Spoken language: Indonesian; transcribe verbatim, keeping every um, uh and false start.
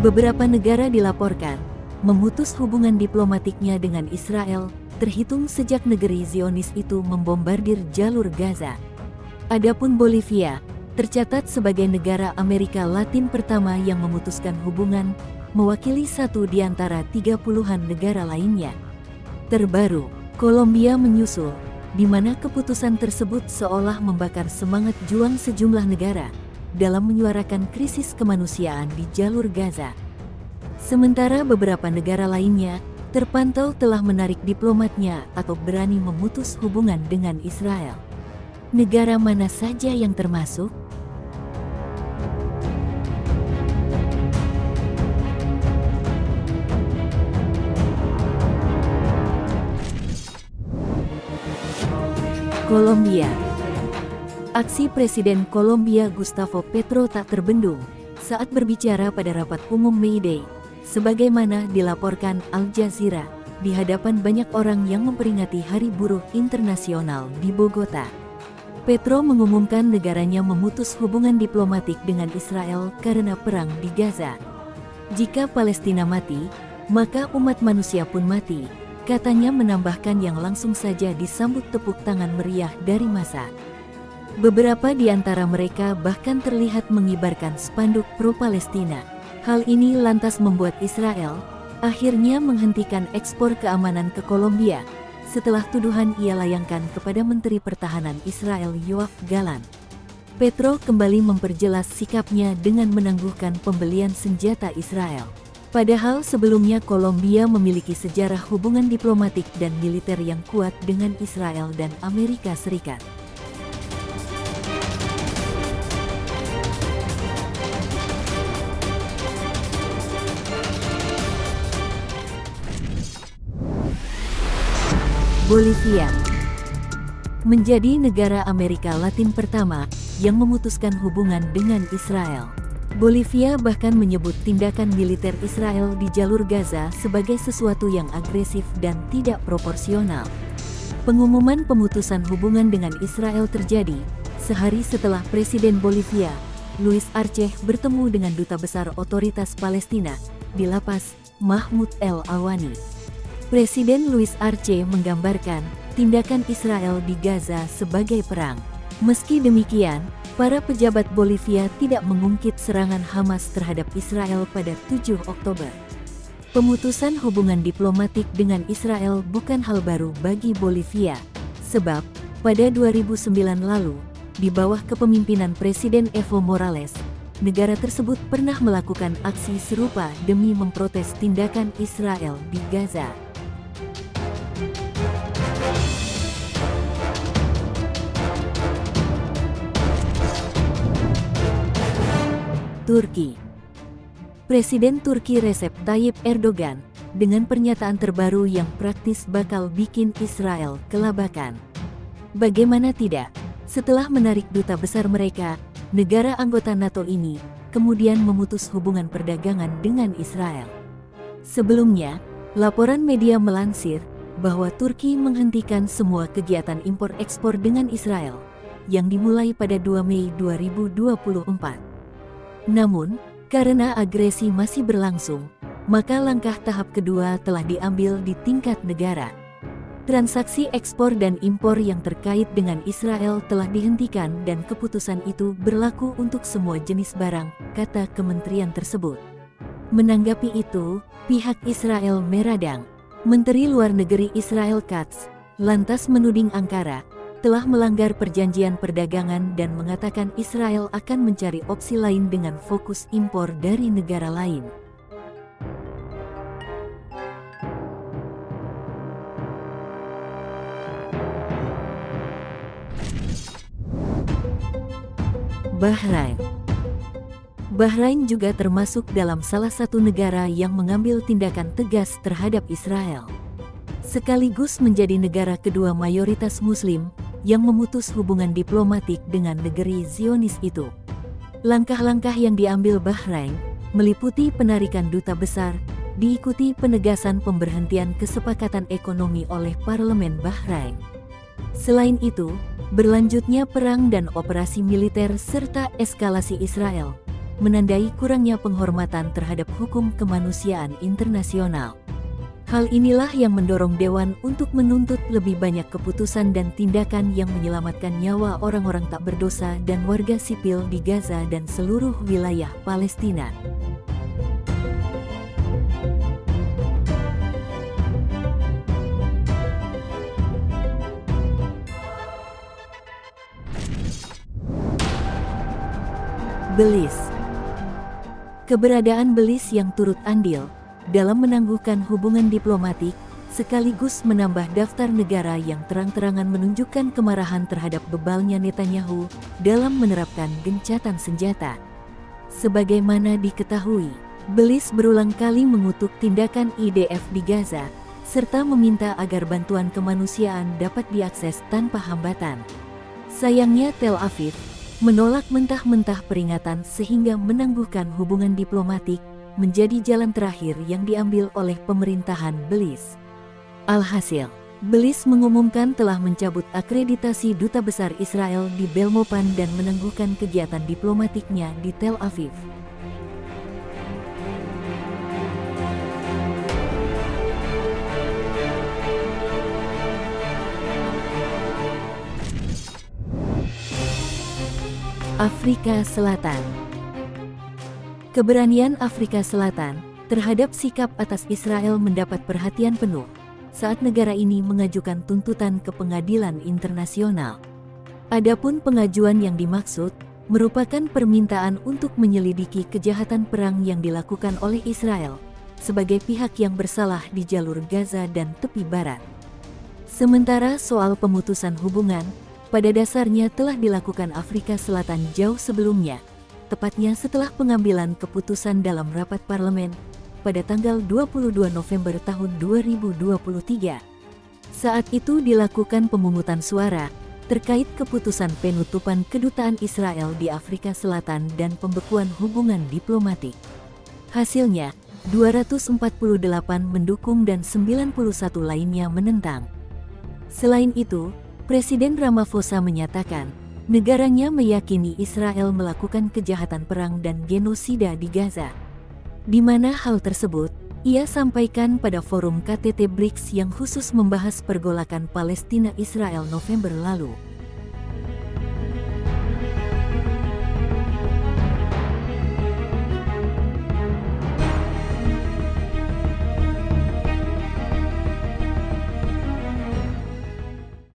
Beberapa negara dilaporkan memutus hubungan diplomatiknya dengan Israel, terhitung sejak negeri Zionis itu membombardir jalur Gaza. Adapun Bolivia, tercatat sebagai negara Amerika Latin pertama yang memutuskan hubungan, mewakili satu di antara tiga puluhan negara lainnya. Terbaru, Kolombia menyusul, di mana keputusan tersebut seolah membakar semangat juang sejumlah negara dalam menyuarakan krisis kemanusiaan di jalur Gaza. Sementara beberapa negara lainnya terpantau telah menarik diplomatnya atau berani memutus hubungan dengan Israel. Negara mana saja yang termasuk? Kolombia. Aksi Presiden Kolombia Gustavo Petro tak terbendung saat berbicara pada rapat umum May Day, sebagaimana dilaporkan Al Jazeera, di hadapan banyak orang yang memperingati Hari Buruh Internasional di Bogota. Petro mengumumkan negaranya memutus hubungan diplomatik dengan Israel karena perang di Gaza. Jika Palestina mati, maka umat manusia pun mati, katanya, menambahkan yang langsung saja disambut tepuk tangan meriah dari massa. Beberapa di antara mereka bahkan terlihat mengibarkan spanduk pro-Palestina. Hal ini lantas membuat Israel akhirnya menghentikan ekspor keamanan ke Kolombia setelah tuduhan ia layangkan kepada Menteri Pertahanan Israel Yoav Gallant. Petro kembali memperjelas sikapnya dengan menangguhkan pembelian senjata Israel. Padahal sebelumnya Kolombia memiliki sejarah hubungan diplomatik dan militer yang kuat dengan Israel dan Amerika Serikat. Bolivia menjadi negara Amerika Latin pertama yang memutuskan hubungan dengan Israel. Bolivia bahkan menyebut tindakan militer Israel di jalur Gaza sebagai sesuatu yang agresif dan tidak proporsional. Pengumuman pemutusan hubungan dengan Israel terjadi sehari setelah Presiden Bolivia, Luis Arce, bertemu dengan Duta Besar Otoritas Palestina di La Paz, Mahmoud El Awani. Presiden Luis Arce menggambarkan tindakan Israel di Gaza sebagai perang. Meski demikian, para pejabat Bolivia tidak mengungkit serangan Hamas terhadap Israel pada tujuh Oktober. Pemutusan hubungan diplomatik dengan Israel bukan hal baru bagi Bolivia, sebab pada dua ribu sembilan lalu, di bawah kepemimpinan Presiden Evo Morales, negara tersebut pernah melakukan aksi serupa demi memprotes tindakan Israel di Gaza. Turki. Presiden Turki Recep Tayyip Erdogan dengan pernyataan terbaru yang praktis bakal bikin Israel kelabakan. Bagaimana tidak, setelah menarik duta besar mereka, negara anggota NATO ini kemudian memutus hubungan perdagangan dengan Israel. Sebelumnya, laporan media melansir bahwa Turki menghentikan semua kegiatan impor-ekspor dengan Israel yang dimulai pada dua Mei dua ribu dua puluh empat. Namun, karena agresi masih berlangsung, maka langkah tahap kedua telah diambil di tingkat negara. Transaksi ekspor dan impor yang terkait dengan Israel telah dihentikan dan keputusan itu berlaku untuk semua jenis barang, kata kementerian tersebut. Menanggapi itu, pihak Israel meradang. Menteri Luar Negeri Israel Katz lantas menuding Ankara telah melanggar perjanjian perdagangan dan mengatakan Israel akan mencari opsi lain dengan fokus impor dari negara lain. Bahrain. Bahrain juga termasuk dalam salah satu negara yang mengambil tindakan tegas terhadap Israel. Sekaligus menjadi negara kedua mayoritas Muslim yang memutus hubungan diplomatik dengan negeri Zionis itu. Langkah-langkah yang diambil Bahrain meliputi penarikan duta besar, diikuti penegasan pemberhentian kesepakatan ekonomi oleh Parlemen Bahrain. Selain itu, berlanjutnya perang dan operasi militer serta eskalasi Israel menandai kurangnya penghormatan terhadap hukum kemanusiaan internasional. Hal inilah yang mendorong Dewan untuk menuntut lebih banyak keputusan dan tindakan yang menyelamatkan nyawa orang-orang tak berdosa dan warga sipil di Gaza dan seluruh wilayah Palestina. Belize. Keberadaan Belize yang turut andil dalam menangguhkan hubungan diplomatik, sekaligus menambah daftar negara yang terang-terangan menunjukkan kemarahan terhadap bebalnya Netanyahu dalam menerapkan gencatan senjata. Sebagaimana diketahui, Belize berulang kali mengutuk tindakan I D F di Gaza, serta meminta agar bantuan kemanusiaan dapat diakses tanpa hambatan. Sayangnya Tel Aviv menolak mentah-mentah peringatan sehingga menangguhkan hubungan diplomatik menjadi jalan terakhir yang diambil oleh pemerintahan Belize. Alhasil, Belize mengumumkan telah mencabut akreditasi Duta Besar Israel di Belmopan dan menangguhkan kegiatan diplomatiknya di Tel Aviv. Afrika Selatan. Keberanian Afrika Selatan terhadap sikap atas Israel mendapat perhatian penuh saat negara ini mengajukan tuntutan ke pengadilan internasional. Adapun pengajuan yang dimaksud merupakan permintaan untuk menyelidiki kejahatan perang yang dilakukan oleh Israel sebagai pihak yang bersalah di jalur Gaza dan tepi barat. Sementara soal pemutusan hubungan, pada dasarnya telah dilakukan Afrika Selatan jauh sebelumnya, tepatnya setelah pengambilan keputusan dalam rapat parlemen pada tanggal dua puluh dua November tahun dua ribu dua puluh tiga. Saat itu dilakukan pemungutan suara terkait keputusan penutupan kedutaan Israel di Afrika Selatan dan pembekuan hubungan diplomatik. Hasilnya, dua ratus empat puluh delapan mendukung dan sembilan puluh satu lainnya menentang. Selain itu, Presiden Ramaphosa menyatakan, negaranya meyakini Israel melakukan kejahatan perang dan genosida di Gaza. Di mana hal tersebut, ia sampaikan pada forum K T T B R I C S yang khusus membahas pergolakan Palestina-Israel November lalu.